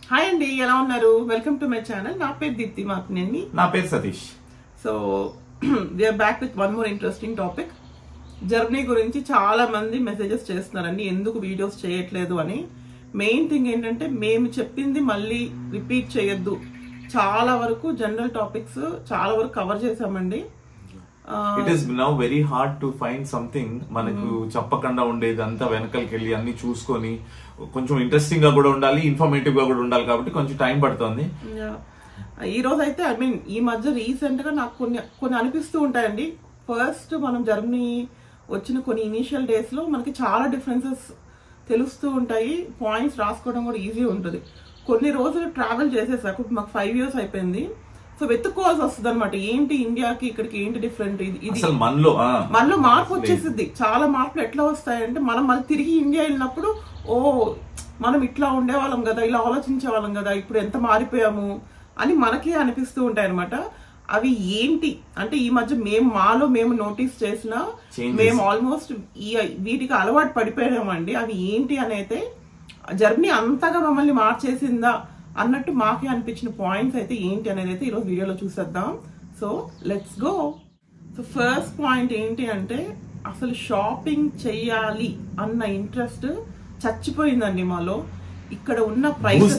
Hi అండి, ఎలా ఉన్నారు? Welcome to my channel. నా పేరు దీప్తి మాత్రనేని. నా పేరు Satish. So we are back with one more interesting topic. Journey గురించి చాలా మంది మెసేజెస్ చేస్తున్నారండి, ఎందుకు వీడియోస్ చేయట్లేదు అని. మెయిన్ థింగ్ ఏంటంటే మేము చెప్పింది మళ్ళీ రిపీట్ చేయొద్దు. చాలా వరకు జనరల్ టాపిక్స్ చాలా వరకు కవర్ చేసామండి. It is now very hard to find something మనకు చెప్పకుండా ఉండేది అంతా వెనకలికి వెళ్ళి అన్ని చూసుకొని కొంచెం ఇంట్రెస్టింగ్ గా కూడా ఉండాలి, ఇన్ఫర్మేటివ్ గా కూడా ఉండాలి, కాబట్టి కొంచెం టైం పడుతుంది. ఈ రోజు అయితే ఈ మధ్య రీసెంట్ గా నాకు కొన్ని అనిపిస్తూ ఉంటాయండి. ఫస్ట్ మనం జర్మనీ వచ్చిన కొన్ని ఇనీషియల్ డేస్ లో మనకి చాలా డిఫరెన్సెస్ తెలుస్తూ ఉంటాయి. పాయింట్స్ రాసుకోవడం కూడా ఈజీ ఉంటుంది. కొన్ని రోజులు ట్రావెల్ చేసేసాక మాకు 5 years అయిపోయింది. సో వెతుక్కోవాల్సి వస్తుంది అనమాట, ఏంటి ఇండియాకి ఇక్కడికి ఏంటి డిఫరెంట్. ఇది మనలో మార్పు వచ్చేసింది. చాలా మార్పులు ఎట్లా వస్తాయంటే మనం మళ్ళీ తిరిగి ఇండియా వెళ్ళినప్పుడు మనం ఇట్లా ఉండేవాళ్ళం కదా, ఇలా ఆలోచించే వాళ్ళం కదా, ఇప్పుడు ఎంత మారిపోయాము అని మనకే అనిపిస్తూ ఉంటాయి అనమాట. అవి ఏంటి అంటే ఈ మధ్య మేము నోటీస్ చేసిన మేము ఆల్మోస్ట్ వీటికి అలవాటు పడిపోయామండి. అవి ఏంటి అని అయితే జర్నీ అంతగా మమ్మల్ని మార్చేసిందా అన్నట్టు మాకే అనిపించిన పాయింట్స్ అయితే ఏంటి అనేది అయితే ఈరోజు వీడియోలో చూసేద్దాం. So let's go. So first point ఏంటి అంటే అసలు షాపింగ్ చెయ్యాలి అన్న ఇంట్రెస్ట్ చచ్చిపోయిందండి మాలో. ఇక్కడ ఉన్న ప్రైస్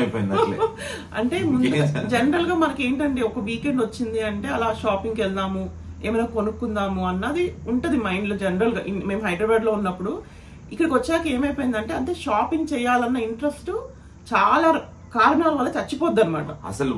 అంటే జనరల్ గా మనకి ఏంటంటే ఒక వీకెండ్ వచ్చింది అంటే అలా షాపింగ్ కి వెళ్దాము, ఏమైనా కొనుక్కుందాము అన్నది ఉంటది మైండ్ లో జనరల్ గా. మేము హైదరాబాద్ లో ఉన్నప్పుడు ఇక్కడికి వచ్చాక ఏమైపోయిందంటే అంటే షాపింగ్ చేయాలన్న ఇంట్రెస్ట్ చాలా కారణాల వల్ల చచ్చిపోద్ది అనమాట. అసలు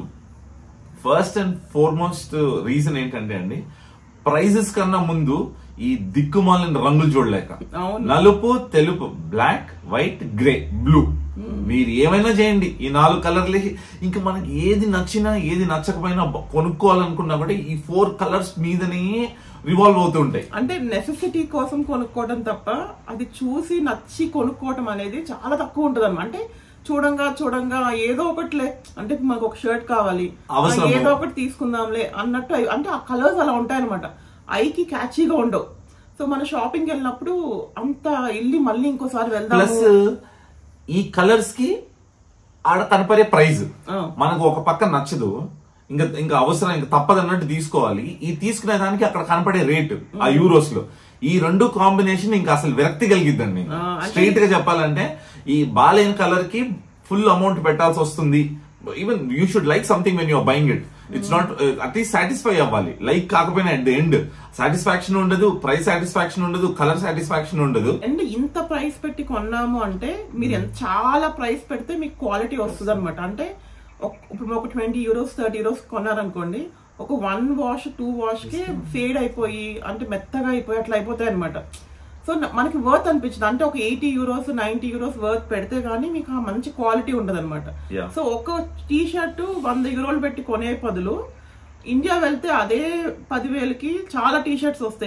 ఫస్ట్ అండ్ ఫార్మోస్ట్ రీజన్ ఏంటంటే అండి, ప్రైజెస్ కన్నా ముందు ఈ దిక్కుమాలిన రంగులు చూడలేక. నలుపు, తెలుపు, బ్లాక్, వైట్, గ్రే, బ్లూ, మీరు ఏమైనా చేయండి ఈ 4 కలర్లు. ఇంకా మనకి ఏది నచ్చినా ఏది నచ్చకపోయినా కొనుక్కోవాలనుకున్నా కూడా ఈ 4 కలర్స్ మీదనే రివాల్వ్ అవుతూ ఉంటాయి. అంటే నెసెసిటీ కోసం కొనుక్కోవడం తప్ప అది చూసి నచ్చి కొనుక్కోవడం అనేది చాలా తక్కువ ఉంటది అన్నమాట. అంటే చూడంగా ఏదో ఒకటిలే, అంటే మాకు ఒక షర్ట్ కావాలి, ఏదో ఒకటి తీసుకుందాంలే అన్నట్టు. అంటే ఆ కలర్స్ అలా ఉంటాయన్నమాట, ఐకి క్యాచీగా ఉండవు. సో మన షాపింగ్ వెళ్ళినప్పుడు అంత వెళ్ళి మళ్ళీ ఇంకోసారి వెళ్దాం. ప్లస్ ఈ కలర్స్ కి ఆడ కనపడే ప్రైజ్ మనకు ఒక పక్క నచ్చదు, ఇంకా అవసరం, ఇంకా తప్పదన్నట్టు తీసుకోవాలి. ఈ తీసుకునే దానికి అక్కడ కనపడే రేటు ఆ యూరోస్ లో, ఈ 2 కాంబినేషన్ ఇంకా అసలు విరక్తి కలిగిద్దండి. స్ట్రైట్ గా చెప్పాలంటే ఈ బాలేని కలర్ కి ఫుల్ అమౌంట్ పెట్టాల్సి వస్తుంది. Even you should like something when you are buying it. It's not at least satisfy అవ్వాలి. లైక్ కాకపోయినా అట్ ది ఎండ్ సాటిస్ఫాక్షన్ ఉండదు, ప్రైస్ సాటిస్ఫాక్షన్ ఉండదు, కలర్ సాటిస్ఫాక్షన్ ఉండదు. అండ్ ఇంత ప్రైస్ పెట్టి కొన్నాము అంటే మీరు చాలా ప్రైస్ పెడితే మీకు క్వాలిటీ వస్తుంది అనమాట. అంటే ఇప్పుడు ఒక 20 euros 30 euros కొన్నారనుకోండి, ఒక 1 wash 2 wash కి ఫేడ్ అయిపోయి అంటే మెత్తగా అయిపోయి అట్లా అయిపోతాయి అనమాట. సో మనకి వర్త్ అనిపించింది. అంటే ఒక 80 euros 90 euros వర్త్ పెడితే గానీ మీకు ఆ మంచి క్వాలిటీ ఉండదు అనమాట. సో ఒక టీ షర్ట్ 100 euros పెట్టి కొనే బదులు ఇండియా వెళ్తే అదే 10,000కి చాలా టీ షర్ట్స్ వస్తాయి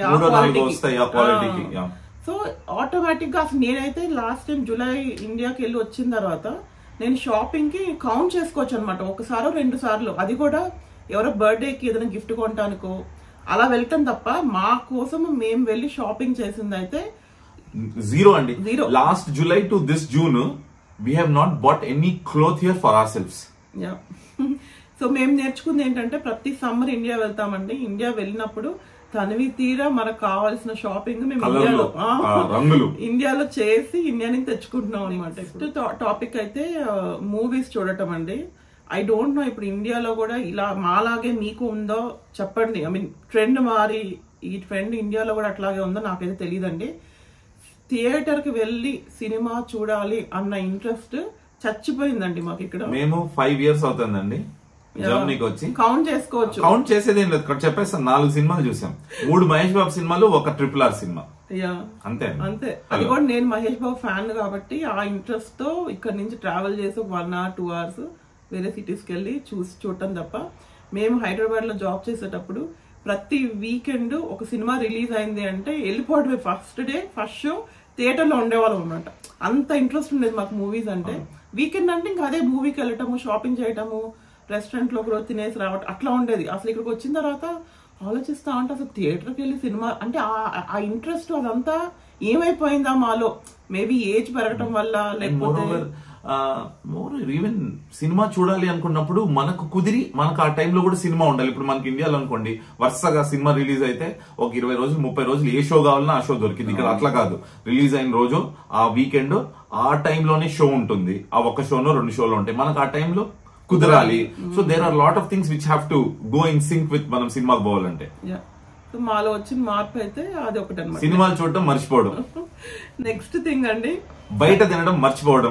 ఆ క్వాలిటీకి. సో ఆటోమేటిక్ గా అసలు నేనైతే లాస్ట్ టైం జూలై ఇండియాకి వెళ్ళి వచ్చిన తర్వాత నేను షాపింగ్ కి కౌంట్ చేసుకోవచ్చు అనమాట. 1 సారో 2 సార్లు, అది కూడా ఎవరో బర్త్డేకి ఏదైనా గిఫ్ట్ కొంటానుకో అలా వెళ్తాం తప్ప మా కోసం మేము వెళ్ళి షాపింగ్ చేసింది అయితే జీరో అండి. Last July to this June we have not bought any cloth here for ourselves. So మేము నేర్చుకుంది ఏంటంటే ప్రతి సమ్మర్ ఇండియా వెళ్తామండి. ఇండియా వెళ్ళినప్పుడు తనవి తీరా మనకు కావాల్సిన షాపింగ్ మేము ఇండియాలో చేసి ఇండియా నుంచి తెచ్చుకుంటున్నాం అనమాట. నెక్స్ట్ టాపిక్ అయితే మూవీస్ చూడటం అండి. ఐ డోంట్ నో ఇప్పుడు ఇండియాలో కూడా ఇలా మాలాగే మీకు ఉందో చెప్పండి. ఐ మీన్ ట్రెండ్ మారి ఈ ట్రెండ్ ఇండియాలో కూడా అట్లాగే ఉందో నాకైతే తెలియదండి. థియేటర్ కి వెళ్ళి సినిమా చూడాలి అన్న ఇంట్రెస్ట్ చచ్చిపోయిందండి మాకు. ఇక్కడ మేము 5 years అవుతుందండి జర్మనీకి వచ్చి. కౌంట్ చేసుకోవచ్చు, కౌంట్ చేసేదేం లేదు. ఇక్కడ చెప్పేస్తాం 4 సినిమాలు చూసాం, 3 మహేష్ బాబు సినిమాలు, 1 RRR సినిమా, అంతే. అది కూడా నేను మహేష్ బాబు ఫ్యాన్ కాబట్టి ఆ ఇంట్రెస్ట్ తో ఇక్కడ నుంచి ట్రావెల్ చేసి 1 hour 2 hours వేరే సిటీస్కి వెళ్ళి చూడటం తప్ప. మేము హైదరాబాద్ లో జాబ్ చేసేటప్పుడు ప్రతి వీకెండ్ ఒక సినిమా రిలీజ్ అయింది అంటే వెళ్ళిపోవడమే. First day first show theatre లో ఉండేవాళ్ళం అనమాట. అంత ఇంట్రెస్ట్ ఉండేది మాకు మూవీస్ అంటే. వీకెండ్ అంటే ఇంకా అదే మూవీకి వెళ్ళటము, షాపింగ్ చేయటము, రెస్టారెంట్ లో కూడా తినేసి రావటం అట్లా ఉండేది. అసలు ఇక్కడికి వచ్చిన తర్వాత ఆలోచిస్తా అంటే అసలు థియేటర్కి వెళ్ళి సినిమా అంటే ఆ ఇంట్రెస్ట్ అదంతా ఏమైపోయిందా మాలో. మేబీ ఏజ్ పెరగటం వల్ల లేకపోతే మోర్ ఈవెన్ సినిమా చూడాలి అనుకున్నప్పుడు మనకు కుదిరి మనకు ఆ టైంలో కూడా సినిమా ఉండాలి. ఇప్పుడు మనకి ఇండియాలో అనుకోండి వరుసగా సినిమా రిలీజ్ అయితే ఒక 20 రోజులు 30 రోజులు ఏ షో కావాలన్నా ఆ షో దొరికింది. ఇక్కడ అట్లా కాదు, రిలీజ్ అయిన రోజు ఆ వీకెండ్ ఆ టైంలోనే షో ఉంటుంది. ఆ ఒక్క షోనో 2 షోలు ఉంటాయి, మనకు ఆ టైంలో కుదరాలి. So there are lot of things which have to go in sync with మనం సినిమాకి పోవాలంటే. మాలో వచ్చిన మార్పు అయితే అది ఒకటి అన్నమాట. సినిమాలు చూడటం మర్చిపోవడం. నెక్స్ట్ థింగ్ అండి, బయట తినడం మర్చిపోవడం.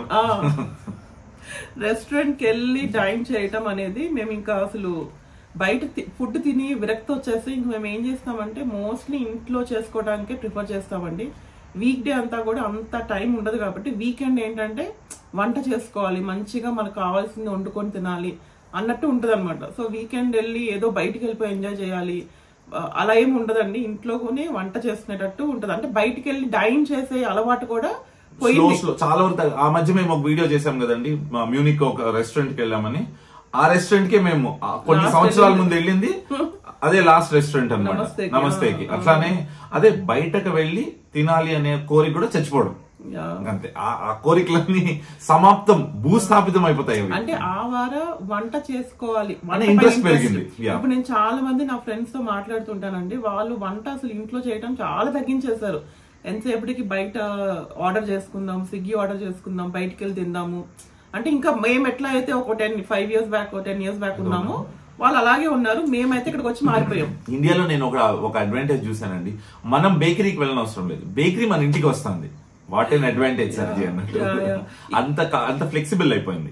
రెస్టారెంట్ కి వెళ్ళి డైన్ చేయటం అనేది మేము ఇంకా అసలు బయట ఫుడ్ తిని విరక్తి వచ్చేసి ఇంక మేము ఏం చేస్తామంటే మోస్ట్లీ ఇంట్లో చేసుకోవడానికే ప్రిఫర్ చేస్తామండి. వీక్ డే అంతా కూడా అంత టైం ఉండదు కాబట్టి వీకెండ్ ఏంటంటే వంట చేసుకోవాలి, మంచిగా మనకు కావాల్సింది వండుకొని తినాలి అన్నట్టు ఉంటది అనమాట. సో వీకెండ్ వెళ్ళి ఏదో బయటికి వెళ్ళిపోయి ఎంజాయ్ చేయాలి అలా ఏమి ఉండదండి. ఇంట్లోనే వంట చేసుకునేటట్టు ఉంటది. అంటే బయటికి వెళ్ళి డైన్ చేసే అలవాటు కూడా చాలా వరకు. ఆ మధ్య మేము ఒక వీడియో చేసాం కదండి, మ్యూనిక్ ఒక రెస్టారెంట్ కి వెళ్ళామని. ఆ రెస్టారెంట్ కి మేము కొన్ని సంవత్సరాల ముందు వెళ్ళింది, అదే లాస్ట్ రెస్టారెంట్ అన్నమాట, నమస్తేకి. అట్లానే అదే బయటకు వెళ్ళి తినాలి అనే కోరిక కూడా చచ్చిపోవడం అంతే. ఆ కోరికలన్నీ సమాప్తం, భూస్థాపితం అయిపోతాయి. అంటే ఆ వార వంట చేసుకోవాలి ఇంట్రెస్ట్ పెరిగింది. ఇప్పుడు నేను చాలా మంది నా ఫ్రెండ్స్ తో మాట్లాడుతుంటానండి, వాళ్ళు వంట అసలు ఇంట్లో చేయడం చాలా తగ్గించేశారు. ఎంతసేపటికి బయట ఆర్డర్ చేసుకుందాం, స్విగ్గీ ఆర్డర్ చేసుకుందాం, బయటికి వెళ్ళి తిందాము అంటే. ఇంకా మేము ఎట్లా అయితే ఒక 5 years బ్యాక్ 10 years బ్యాక్ ఉన్నామో వాళ్ళు అలాగే ఉన్నారు. మేమైతే ఇక్కడికి వచ్చి మారిపోయాం. ఒక నేను ఒక అడ్వాంటేజ్ చూసానండి, మనం బేకరీకి వెళ్ళిన అవసరం లేదు, బేకరీ మన ఇంటికి వస్తుంది. వాట్ ఎన్ అడ్వాంటేజ్ సర్జీ అన్నట్టు. అంత ఫ్లెక్సిబుల్ అయిపోయింది.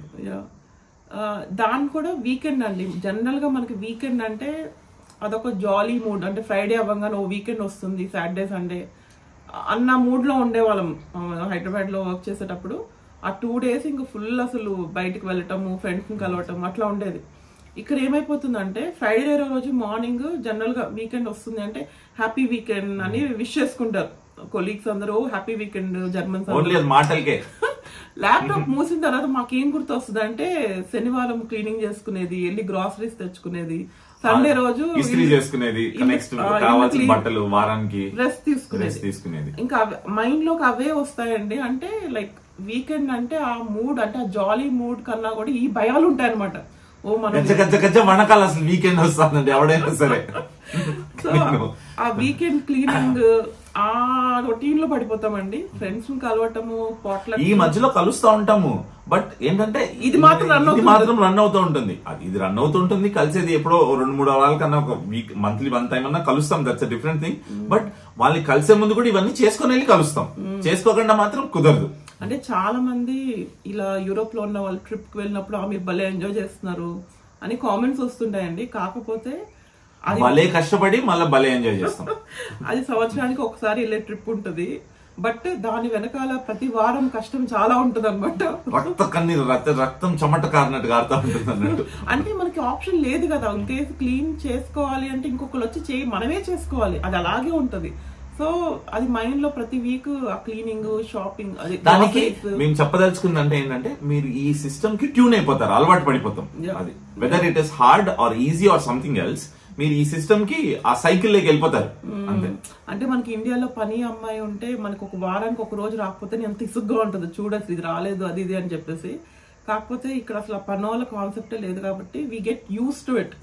దాని కూడా వీకెండ్ అండి. జనరల్ గా మనకి వీకెండ్ అంటే అదొక జాలీ మూడ్. అంటే ఫ్రైడే అవ్వగానే ఓ వీకెండ్ వస్తుంది, సాటర్డే సండే అన్న మూడ్ లో ఉండేవాళ్ళం హైదరాబాద్ లో వర్క్ చేసేటప్పుడు. ఆ 2 days ఇంకా ఫుల్ అసలు బయటకు వెళ్ళటము, ఫ్రెండ్స్ ని కలవటం అట్లా ఉండేది. ఇక్కడ ఏమైపోతుందంటే ఫ్రైడే రోజు మార్నింగ్ జనరల్ గా వీకెండ్ వస్తుంది అంటే హ్యాపీ వీకెండ్ అని విష్ చేసుకుంటారు కొలీగ్స్ అందరూ. హ్యాపీ వీకెండ్ జర్మన్స్ మాటలకే. ల్యాప్టాప్ మూసిన తర్వాత మాకేం గుర్తు వస్తుంది అంటే శనివారం క్లీనింగ్ చేసుకునేది, వెళ్ళి గ్రాసరీస్ తెచ్చుకునేది, సండే రోజు ఇస్త్రీ చేసుకునేది, బట్టలు వారానికి రెస్ట్ తీసుకునేది. ఇంకా మైండ్ లోకి అవే వస్తాయండి. అంటే లైక్ వీకెండ్ అంటే ఆ మూడ్, అంటే ఆ జాలీ మూడ్ కన్నా కూడా ఈ భయాలు ఉంటాయి అనమాట. ఓ మన వనకాల అసలు వీకెండ్ వస్తుందండి ఎవడైనా సరే. సో ఆ వీకెండ్ క్లీనింగ్ ఆ రొటీన్ లో పడిపోతామండి. ఫ్రెండ్స్ ని కలవటము, పోట్ల ఈ మధ్యలో కలుస్తా ఉంటాము. బట్ ఏంటంటే ఇది మాత్రం రన్ అవుతూ ఉంటుంది. ఇది రన్ అవుతుంటుంది, కలిసేది ఎప్పుడో 2-3 వారాల కన్నా ఒక వీక్, మంత్లీ 1 time అన్నా కలుస్తాం. That's a different thing. But వాళ్ళని కలిసే ముందు కూడా ఇవన్నీ చేసుకుని వెళ్ళి కలుస్తాం. చేసుకోకుండా మాత్రం కుదరదు. అంటే చాలా మంది ఇలా యూరోప్ లో ఉన్న వాళ్ళు ట్రిప్ కి వెళ్ళినప్పుడు మీరు భలే ఎంజాయ్ చేస్తున్నారు అని కామెంట్స్ వస్తుంటాయండి. కాకపోతే భలే కష్టపడి మళ్ళీ భలే ఎంజాయ్ చేస్తాం. అది సంవత్సరానికి ఒకసారి వెళ్ళే ట్రిప్ ఉంటుంది. బట్ దాని వెనకాల ప్రతి వారం కష్టం చాలా ఉంటది అనమాట. రక్తం చెమట కారినట్టు కారుతా ఉంటుంది అన్నట్టు. అంటే మనకి ఆప్షన్ లేదు కదా. ఇంకేసి క్లీన్ చేసుకోవాలి అంటే ఇంకొకరు వచ్చి మనమే చేసుకోవాలి. అది అలాగే ఉంటది. సో అది మైండ్ లో ప్రతి వీక్ ఆ క్లీనింగ్, షాపింగ్, అది దానికి మేము చెప్పదలుచుకుంది అంటే ఏంటంటే మీరు ఈ సిస్టమ్ కి ట్యూన్ అయిపోతారు, అలవాటు పడిపోతాం. అది whether it is hard or easy or something else, మీరు ఈ సిస్టమ్ కి ఆ సైకిల్ లోకి వెళ్ళిపోతారు అంతే. అంటే మనకి ఇండియాలో పని అమ్మాయి ఉంటే మనకు ఒక వారానికి ఒక రోజు రాకపోతే ఎంత ఇసుగ్గా ఉంటుంది, చూడచ్చు ఇది రాలేదు అది ఇది అని చెప్పేసి. కాకపోతే ఇక్కడ అసలు పనోళ్ళ కాన్సెప్టే లేదు కాబట్టి we get used to it.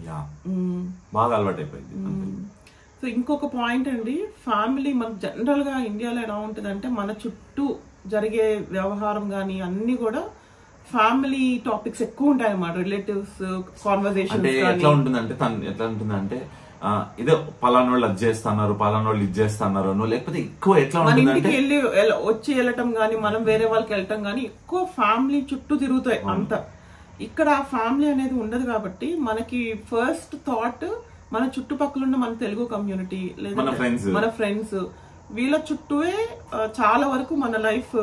బాగా అలవాటు అయిపోయింది. సో ఇంకొక పాయింట్ అండి, ఫ్యామిలీ మనకు జనరల్ గా ఇండియాలో ఎలా ఉంటుంది అంటే మన చుట్టూ జరిగే వ్యవహారం గానీ అన్ని కూడా ఫ్యామిలీ టాపిక్స్ ఎక్కువ ఉంటాయి అన్నమాట. రిలేటివ్స్ కాన్వర్సేషన్ ఎట్లా ఉంటుందంటే ఇదే పలానా వాళ్ళు అది చేస్తున్నారు, పలానా వాళ్ళు ఇది చేస్తున్నారు, లేకపోతే ఎక్కువ ఎట్లా మన ఇంటికి వెళ్ళి వచ్చి వెళ్ళటం గానీ, మనం వేరే వాళ్ళకి వెళ్ళటం గానీ ఎక్కువ ఫ్యామిలీ చుట్టూ తిరుగుతాయి అంతా. ఇక్కడ ఆ ఫ్యామిలీ అనేది ఉండదు కాబట్టి మనకి ఫస్ట్ థాట్ మన చుట్టుపక్కల ఉన్న మన తెలుగు కమ్యూనిటీ లేదా మన ఫ్రెండ్స్ వీళ్ళ చుట్టూనే చాలా వరకు మన లైఫ్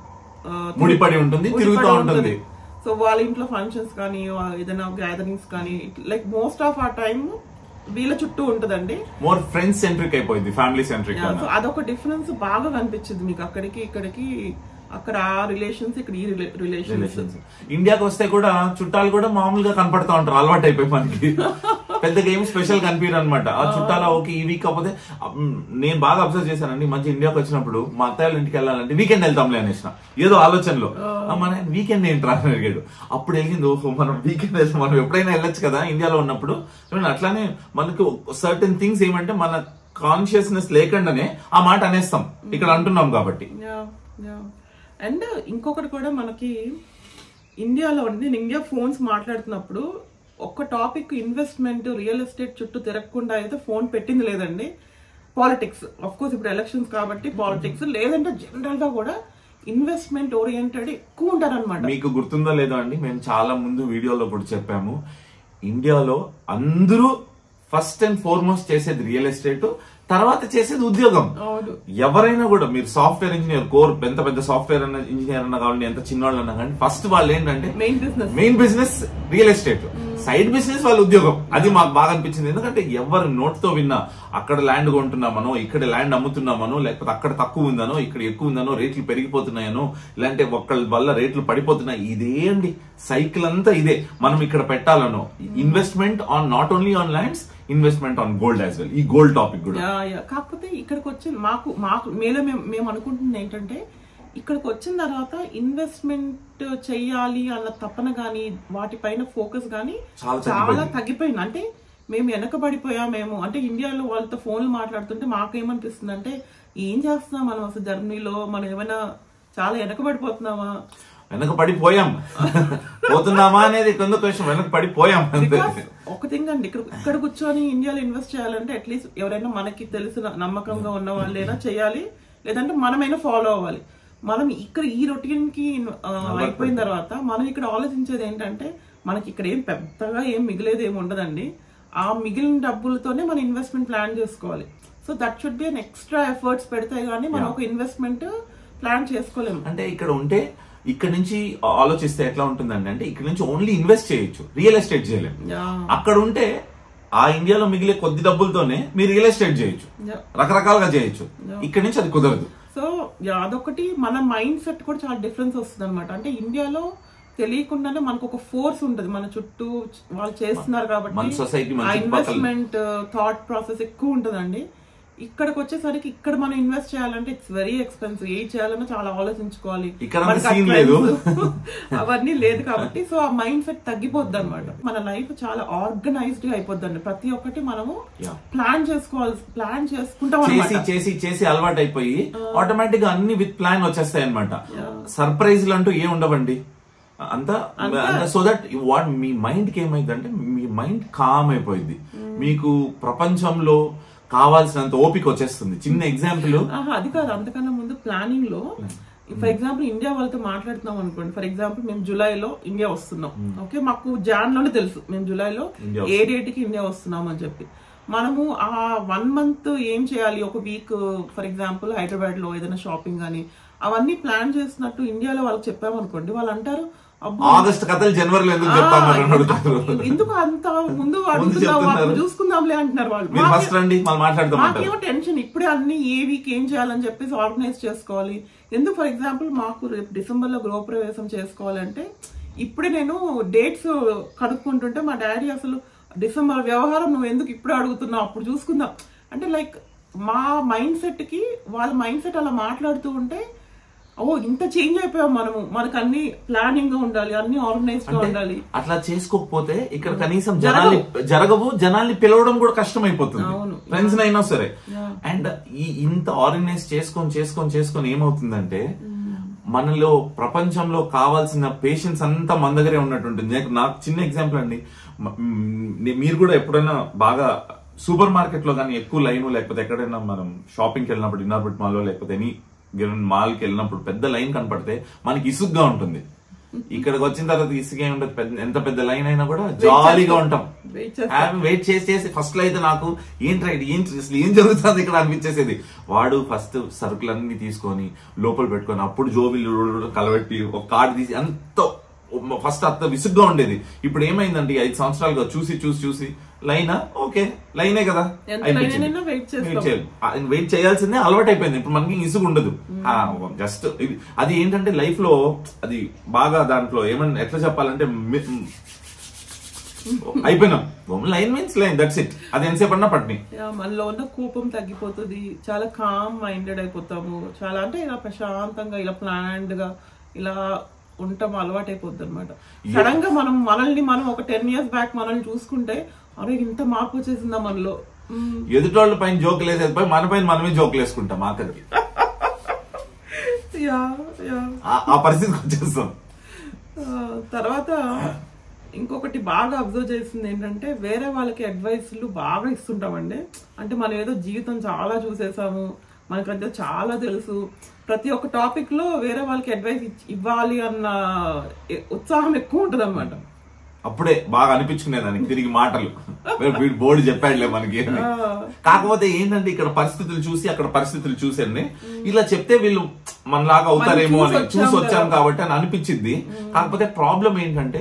ముడిపడి ఉంటుంది, తిరుగుతూ ఉంటుంది. సో వాళ్ళ ఇంట్లో ఫంక్షన్స్ కానీ ఏదైనా గ్యాదరింగ్స్ కానీ like most of the time వీళ్ళ చుట్టూ ఉంటదండి. మోర్ ఫ్రెండ్స్ సెంట్రిక్ అయిపోయింది, ఫ్యామిలీ సెంట్రిక్. సో అదొక డిఫరెన్స్ బాగా కనిపించింది మీకు అక్కడికి ఇక్కడికి. అక్కడ ఆ రిలేషన్స్, ఇక్కడ ఈ రిలేషన్స్. ఇండియాకి వస్తే కూడా చుట్టాలు కూడా మామూలుగా కనపడతా ఉంటారు, అలవాటు అయిపోయి మనకి. పెద్దగా ఏమి స్పెషల్ కనిపించారు అనమాట. ఆ చుట్టాలా ఓకే ఈ వీక్ కాకపోతే నేను బాగా అబ్జర్వ్ చేశానండి. మంచి ఇండియాకి వచ్చినప్పుడు మా అత్తయ్య ఇంటికి వెళ్ళాలంటే వీకెండ్ వెళ్తాంలే అనేసిన ఏదో ఆలోచనలో. మన వీకెండ్ ఏంట్రా అని అడిగాడు. అప్పుడు వెళ్ళింది ఓహో మనం వీకెండ్ వెళ్తాం, మనం ఎప్పుడైనా వెళ్ళొచ్చు కదా ఇండియాలో ఉన్నప్పుడు. అట్లానే మనకు సర్టెన్ థింగ్స్ ఏమంటే మన కాన్షియస్నెస్ లేకుండానే ఆ మాట అనేస్తాం ఇక్కడ అంటున్నాం కాబట్టి. అండ్ ఇంకొకటి కూడా మనకి ఇండియాలో నేను ఇండియా ఫోన్స్ మాట్లాడుతున్నప్పుడు ఒక్క టాపిక్ ఇన్వెస్ట్మెంట్ రియల్ ఎస్టేట్ చుట్టూ తిరగకుండా అయితే ఫోన్ పెట్టింది లేదండి. పాలిటిక్స్ ఆఫ్ కోర్స్ ఇప్పుడు ఎలక్షన్స్ కాబట్టి పాలిటిక్స్, లేదంటే జనరల్ గా కూడా ఇన్వెస్ట్మెంట్ ఓరియంటెడ్ ఎక్కువ ఉంటారనమాట. మీకు గుర్తుందో లేదో అండి, మేము చాలా ముందు వీడియోలో కూడా చెప్పాము, ఇండియాలో అందరూ ఫస్ట్ అండ్ ఫార్మోస్ట్ చేసేది రియల్ ఎస్టేట్, తర్వాత చేసేది ఉద్యోగం. ఎవరైనా కూడా మీరు సాఫ్ట్వేర్ ఇంజనీర్ కోర్ ఎంత పెద్ద సాఫ్ట్వేర్ ఇంజనీర్ అన్నా కావాలి, ఎంత చిన్నవాళ్ళు అన్నా కానీ ఫస్ట్ వాళ్ళు ఏంటంటే main business real estate, side business వాళ్ళ ఉద్యోగం. అది మాకు బాగా అనిపించింది. ఎందుకంటే ఎవరు నోట్తో విన్నా అక్కడ ల్యాండ్ కొంటున్నామనో, ఇక్కడ ల్యాండ్ అమ్ముతున్నామనో, లేకపోతే అక్కడ తక్కువ ఉందనో, ఇక్కడ ఎక్కువ ఉందనో, రేట్లు పెరిగిపోతున్నాయనో, ఇలాంటి ఒక్కళ్ళ వల్ల రేట్లు పడిపోతున్నాయి, ఇదే అండి సైకిల్ అంతా ఇదే. మనం ఇక్కడ పెట్టాలనో investment on not only on lands, investment on gold as well. ఈ గోల్డ్ టాపిక్ కూడా కాకపోతే ఇక్కడికి వచ్చి మాకు మేము అనుకుంటుంది ఏంటంటే ఇక్కడికి వచ్చిన తర్వాత ఇన్వెస్ట్మెంట్ చెయ్యాలి అన్న తపన గానీ వాటిపైన ఫోకస్ గానీ చాలా తగ్గిపోయింది. అంటే మేము వెనకబడిపోయామేమో. అంటే ఇండియాలో వాళ్ళతో ఫోన్లు మాట్లాడుతుంటే మాకేమనిపిస్తుంది అంటే ఏం చేస్తున్నాం మనం అసలు జర్నీలో, మనం ఏమైనా చాలా వెనకబడిపోతున్నామా, వెనకబడిపోయాం పోతున్నామా అనేది కొంత క్వశ్చన్. వెనకబడిపోయాం ఒక థింగ్ అండి, ఇక్కడ కూర్చొని ఇండియాలో ఇన్వెస్ట్ చేయాలంటే అట్లీస్ట్ ఎవరైనా మనకి తెలిసిన నమ్మకంగా ఉన్న వాళ్ళైనా చేయాలి, లేదంటే మనమైనా ఫాలో అవ్వాలి. మనం ఇక్కడ ఈ రొటీన్ కి అయిపోయిన తర్వాత మనం ఇక్కడ ఆలోచించేది ఏంటంటే మనకి ఇక్కడ ఏం పెద్దగా ఏం మిగిలేదు ఏమి ఉండదండి. ఆ మిగిలిన డబ్బులతోనే మనం ఇన్వెస్ట్మెంట్ ప్లాన్ చేసుకోవాలి. So that should be an extra efforts పెడితే గానీ మనం ఒక ఇన్వెస్ట్మెంట్ ప్లాన్ చేసుకోలేము. అంటే ఇక్కడ ఉంటే ఇక్కడ నుంచి ఆలోచిస్తే ఎట్లా ఉంటుందండి అంటే ఇక్కడ నుంచి ఓన్లీ ఇన్వెస్ట్ చేయొచ్చు, రియల్ ఎస్టేట్ చేయలేము. అక్కడ ఉంటే ఆ ఇండియాలో మిగిలే కొద్ది డబ్బులతోనే మీరు రియల్ ఎస్టేట్ చేయొచ్చు, రకరకాలుగా చేయొచ్చు. ఇక్కడ నుంచి అది కుదరదు. సో అదొకటి మన మైండ్ సెట్ కూడా చాలా డిఫరెన్స్ వస్తుంది అనమాట. అంటే ఇండియాలో తెలియకుండానే మనకు ఒక ఫోర్స్ ఉంటుంది మన చుట్టూ, వాళ్ళు చేస్తున్నారు కాబట్టి ఇన్వెస్ట్మెంట్ థాట్ ప్రాసెస్ ఎక్కువ ఉంటుందండి. ఇక్కడికి వచ్చేసరికి ఇక్కడ మనం ఇన్వెస్ట్ చేయాలంటే ఇట్స్ వెరీ ఎక్స్పెన్సివ్. ఏం చేయాలన్నా చాలా ఆలోచించుకోవాలి, అవన్నీ లేదు కాబట్టి. సో ఆ మైండ్ సెట్ తగ్గిపోద్ది అనమాట. మన లైఫ్ చాలా ఆర్గనైజ్డ్ గా అయిపోద్దండి. ప్రతి ఒక్కటి మనము ప్లాన్ చేసుకోవాలి, ప్లాన్ చేసుకుంటాం. చేసి అలవాటు అయిపోయి ఆటోమేటిక్ గా అన్ని విత్ ప్లాన్ వచ్చేస్తాయి అనమాట. సర్ప్రైజ్లు అంటూ ఏం ఉండవండి అంతా. సో దట్ వాట్ మీ మైండ్ కి ఏమైందంటే మీ మైండ్ కామ్ అయిపోయింది, మీకు ప్రపంచంలో కావాల్సినంత ఓపిక వచ్చేస్తుంది. చిన్న ఎగ్జాంపుల్ అది కాదు, అంతకన్నా ముందు ప్లానింగ్ లో ఫర్ ఎగ్జాంపుల్ ఇండియా వాళ్ళతో మాట్లాడుతున్నాం అనుకోండి. ఫర్ ఎగ్జాంపుల్ మేము జూలైలో ఇండియా వస్తున్నాం, ఓకే, మాకు జాన్ లోనే తెలుసు మేము జూలైలో ఏ డేట్ కి ఇండియా వస్తున్నాం అని చెప్పి. మనము ఆ 1 month ఏం చేయాలి, ఒక వీక్ ఫర్ ఎగ్జాంపుల్ హైదరాబాద్ లో ఏదైనా షాపింగ్ కానీ అవన్నీ ప్లాన్ చేస్తున్నట్టు ఇండియాలో వాళ్ళకి చెప్పామనుకోండి, వాళ్ళు అంటారు ఆగస్ట్ కథలు జనవరిలో ఎందుకు అంత ముందు చూసుకుందాంలే అంటున్నారు వాళ్ళు. మాకేమో టెన్షన్, ఇప్పుడే అన్ని ఏ వీక్ ఏం చేయాలని చెప్పేసి ఆర్గనైజ్ చేసుకోవాలి. ఎందుకు ఫర్ ఎగ్జాంపుల్ మాకు రేపు డిసెంబర్ లో గృహప్రవేశం చేసుకోవాలంటే ఇప్పుడే నేను డేట్స్ కనుక్కుంటుంటే మా డాడీ అసలు డిసెంబర్ వ్యవహారం నువ్వు ఎందుకు ఇప్పుడే అడుగుతున్నావు, అప్పుడు చూసుకుందాం అంటే. లైక్ మా మైండ్ సెట్ కి వాళ్ళ మైండ్ సెట్ అలా మాట్లాడుతూ ఉంటే ఓ ఇంత చేంజ్ అయిపోయాం మనము, మనకు అన్ని ప్లానింగ్ గా ఉండాలి, అన్ని ఆర్గనైజ్డ్ గా ఉండాలి. అట్లా చేసుకోకపోతే ఇక్కడ కనీసం జనాల్ని పిలవడం కూడా కష్టం అయిపోతుంది, ఫ్రెండ్స్ అయినా సరే. అండ్ ఇంత ఆర్గనైజ్ చేసుకొని ఏమవుతుందంటే మనలో ప్రపంచంలో కావాల్సిన పేషెన్స్ అంతా మన దగ్గరే ఉన్నట్టుంటుంది. నాకు చిన్న ఎగ్జాంపుల్ అండి, మీరు కూడా ఎప్పుడైనా బాగా సూపర్ మార్కెట్ లో కానీ ఎక్కువ లైన్, లేకపోతే ఎక్కడైనా మనం షాపింగ్కి వెళ్ళినప్పుడు ఇన్నర్బిట్ మాల్ లో లేకపోతే ఎనీ మాల్ కి వెళ్ళినప్పుడు పెద్ద లైన్ కనపడితే మనకి ఇసుగ్గా ఉంటుంది. ఇక్కడికి వచ్చిన తర్వాత ఇసుగే ఉండదు, ఎంత పెద్ద లైన్ అయినా కూడా జాలీగా ఉంటాం. వెయిట్ చేసి ఫస్ట్ లో అయితే నాకు ఏం జరుగుతుంది ఇక్కడ అనిపించేసేది. వాడు ఫస్ట్ సరుకులన్నీ తీసుకొని లోపల పెట్టుకొని అప్పుడు జోబీలు కలబెట్టి ఒక కార్డు తీసి అంత ఫస్ట్ అంత విసుగ్గా ఉండేది. ఇప్పుడు ఏమైందండి 5 సంవత్సరాలుగా చూసి లైనా ఓకే లైనే కదా, వెయిట్ చేయాల్సిందే అలవాటు అయిపోయింది. ఇప్పుడు మనకి ఇసుగు ఉండదు. జస్ట్ అది ఏంటంటే లైఫ్ లో అది బాగా దాంట్లో ఏమన్నా ఎట్లా చెప్పాలంటే అయిపోయినాం. Line means line, that's it. అది ఎంతసేపు అన్నా పట్ని. మనలో ఉన్న కోపం తగ్గిపోతుంది, చాలా కామ్ మైండెడ్ అయిపోతాము, చాలా అంటే ఇలా ప్రశాంతంగా ఇలా ప్లాన్డ్ గా ఇలా ఉంటాం, అలవాటు అయిపోద్ది అనమాట. సడన్ గా మనం ఒక 10 years బ్యాక్ మనల్ని చూసుకుంటే అరే ఇంత మార్పు వచ్చేసిందా మనలో. ఎదుటోళ్ళ పైన జోకులు వేసేది మన పైన మనమే జోకులు వేసుకుంటాం ఆఖరికి. ఆ పరిస్థితికి వచ్చేస్తాం. తర్వాత ఇంకొకటి బాగా అబ్జర్వ్ చేసింది ఏంటంటే వేరే వాళ్ళకి అడ్వైస్లు బాగా ఇస్తుంటామండి. అంటే మనం ఏదో జీవితం చాలా చూసేసాము, మనకంటే చాలా తెలుసు, ప్రతి ఒక్క టాపిక్ లో వేరే వాళ్ళకి అడ్వైస్ ఇవ్వాలి అన్న ఉత్సాహం ఎక్కువ ఉంటుంది అనమాట. అప్పుడే బాగా అనిపించుకునేదానికి తిరిగి మాటలు వీడు బోర్డు చెప్పాడులే మనకి. కాకపోతే ఏంటంటే ఇక్కడ పరిస్థితులు చూసి అక్కడ పరిస్థితులు చూసండి ఇలా చెప్తే వీళ్ళు మనలాగా అవుతారేమో అని చూసి వచ్చాం కాబట్టి అని అనిపించింది. కాకపోతే ప్రాబ్లం ఏంటంటే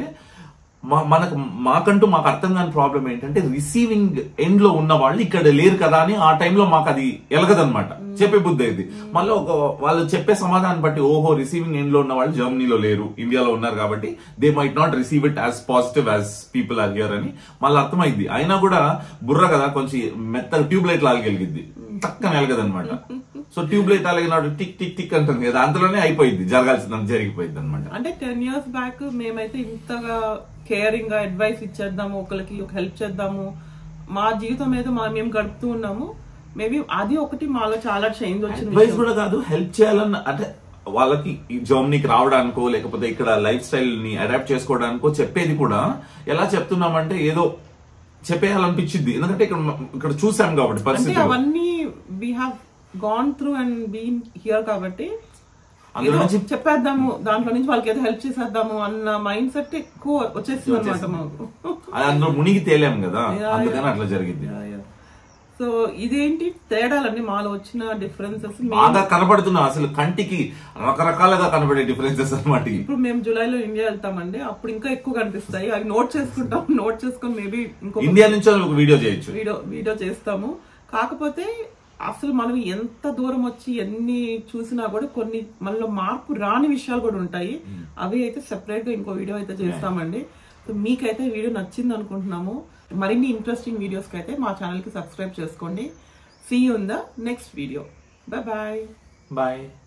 మాకు అర్థం కాని ప్రాబ్లం ఏంటంటే రిసీవింగ్ ఎండ్ లో ఉన్న వాళ్ళు ఇక్కడ లేరు కదా అని ఆ టైంలో మాకు అది ఎలగదనమాట. చెప్పే బుద్ధి అయింది. మళ్ళీ వాళ్ళు చెప్పే సమాధానం బట్టి ఓహో రిసీవింగ్ ఎండ్ లో ఉన్న వాళ్ళు జర్మనీలో లేరు, ఇండియాలో ఉన్నారు కాబట్టి they might not receive it as positive as people are here అని మళ్ళీ అర్థమైంది. అయినా కూడా బుర్ర కదా కొంచెం మెత్తగా ట్యూబ్ లైట్ లాగలిగింది, చక్కన ఎలగదనమాట. సో ట్యూబ్ లైట్ అలాగినాడు టిక్ టిక్ టిక్ అంటుంది కదా, అంతలోనే అయిపోయింది, జరగాల్సిందని జరిగిపోయింది అనమాట. అంటే 10 years బ్యాక్ మేమైతే ఇంతగా కేరింగ్ గా అడ్వైస్ ఇచ్చేద్దాము, ఒకరికి హెల్ప్ చేద్దాము, మా జీవితం ఏదో మేము గడుపుతూ ఉన్నాము. మేబీ అది ఒకటి మాలో చాలా చేంజ్ వచ్చింది. అడ్వైస్ కూడా కాదు, హెల్ప్ చేయాలన్న అంటే వాళ్ళకి జర్మనీకి రావడానికో లేకపోతే ఇక్కడ లైఫ్ స్టైల్ ని అడాప్ట్ చేసుకోవడానికో చెప్పేది కూడా ఎలా చెప్తున్నామంటే ఏదో చెప్పేయాలనిపించింది. ఎందుకంటే ఇక్కడ చూసాం కాబట్టి పరిస్థితి అవన్నీ we have gone through and been here కాబట్టి చెప్పేద్దాము, దాంట్లో నుంచి వాళ్ళకి ఏదో హెల్ప్ చేసేద్దాము అన్న మైండ్ సెట్ ఎక్కువ వచ్చేస్తుంది అనమాట మాకు. అందులో మునిగి తేలేం కదా, అందుకని అట్లా జరిగింది. సో ఇదేంటి తేడాలన్నీ మాలో వచ్చిన డిఫరెన్సెస్ బాగా కనబడుతున్నా, అసలు కంటికి రకరకాలుగా కనబడే డిఫరెన్సెస్ అనమాట. ఇప్పుడు మేము జూలైలో ఇండియా వెళ్తామండి, అప్పుడు ఇంకా ఎక్కువ కనిపిస్తాయి. అవి నోట్ చేసుకుంటాం, నోట్ చేసుకుని మేబీ ఇంకో ఇండియా నుంచి ఒక వీడియో చేయొచ్చు, వీడియో చేస్తాము. కాకపోతే అసలు మనం ఎంత దూరం వచ్చి ఎన్ని చూసినా కూడా కొన్ని మనలో మార్పు రాని విషయాలు కూడా ఉంటాయి. అవి అయితే సెపరేట్ గా ఇంకో వీడియో అయితే చేస్తామండి. సో మీకైతే వీడియో నచ్చింది అనుకుంటున్నాము. మరిన్ని ఇంట్రెస్టింగ్ వీడియోస్ కి అయితే మా ఛానల్ కి సబ్స్క్రైబ్ చేసుకోండి. See you in the next video. Bye bye.